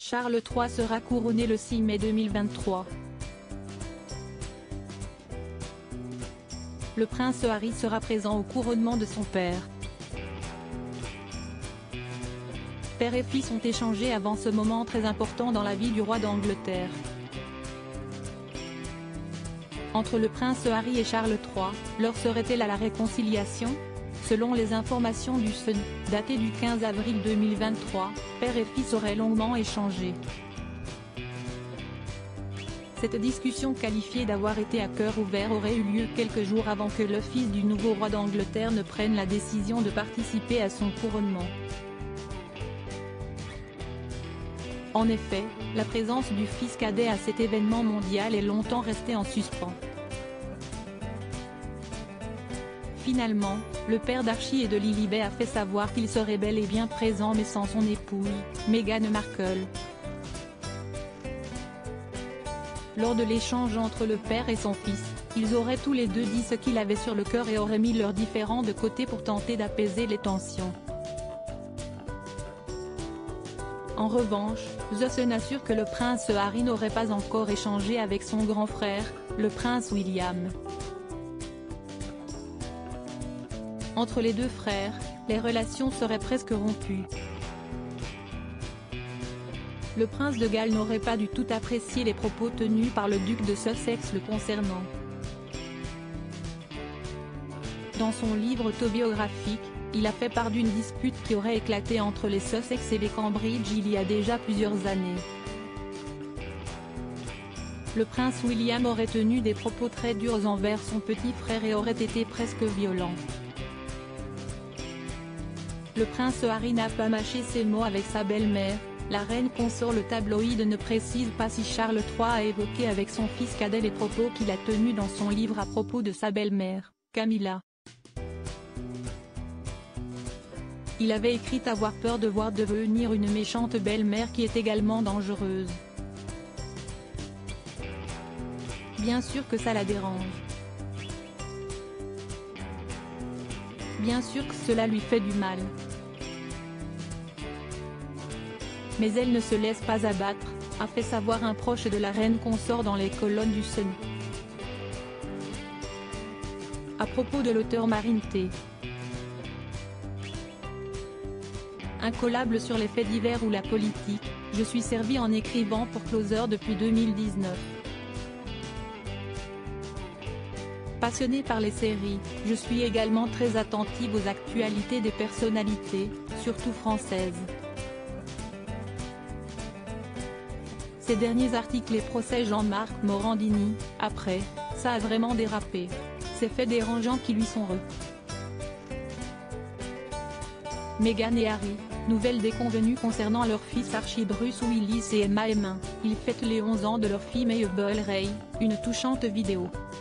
Charles III sera couronné le 6 mai 2023. Le prince Harry sera présent au couronnement de son père. Père et fils ont échangé avant ce moment très important dans la vie du roi d'Angleterre. Entre le prince Harry et Charles III, leur serait-elle à la réconciliation? Selon les informations du Sun, datées du 15 avril 2023, père et fils auraient longuement échangé. Cette discussion qualifiée d'avoir été à cœur ouvert aurait eu lieu quelques jours avant que le fils du nouveau roi d'Angleterre ne prenne la décision de participer à son couronnement. En effet, la présence du fils cadet à cet événement mondial est longtemps restée en suspens. Finalement, le père d'Archie et de Lilibet a fait savoir qu'il serait bel et bien présent mais sans son épouse, Meghan Markle. Lors de l'échange entre le père et son fils, ils auraient tous les deux dit ce qu'ils avaient sur le cœur et auraient mis leurs différends de côté pour tenter d'apaiser les tensions. En revanche, The Sun assure que le prince Harry n'aurait pas encore échangé avec son grand frère, le prince William. Entre les deux frères, les relations seraient presque rompues. Le prince de Galles n'aurait pas du tout apprécié les propos tenus par le duc de Sussex le concernant. Dans son livre autobiographique, il a fait part d'une dispute qui aurait éclaté entre les Sussex et les Cambridge il y a déjà plusieurs années. Le prince William aurait tenu des propos très durs envers son petit frère et aurait été presque violent. Le prince Harry n'a pas mâché ses mots avec sa belle-mère. La reine consort. Le tabloïd ne précise pas si Charles III a évoqué avec son fils cadet les propos qu'il a tenus dans son livre à propos de sa belle-mère, Camilla. Il avait écrit avoir peur de voir devenir une méchante belle-mère qui est également dangereuse. Bien sûr que ça la dérange. Bien sûr que cela lui fait du mal. Mais elle ne se laisse pas abattre, a fait savoir un proche de la reine consort dans les colonnes du Sun. À propos de l'auteur Marine T. Incollable sur les faits divers ou la politique, je suis servi en écrivant pour Closer depuis 2019. Passionnée par les séries, je suis également très attentive aux actualités des personnalités, surtout françaises. Ces derniers articles et procès Jean-Marc Morandini, après, ça a vraiment dérapé. Ces faits dérangeants qui lui sont Meghan et Harry, nouvelle déconvenue concernant leur fils Archie Bruce Willis et Emma Heming, ils fêtent les 11 ans de leur fille Mabel Ray, une touchante vidéo.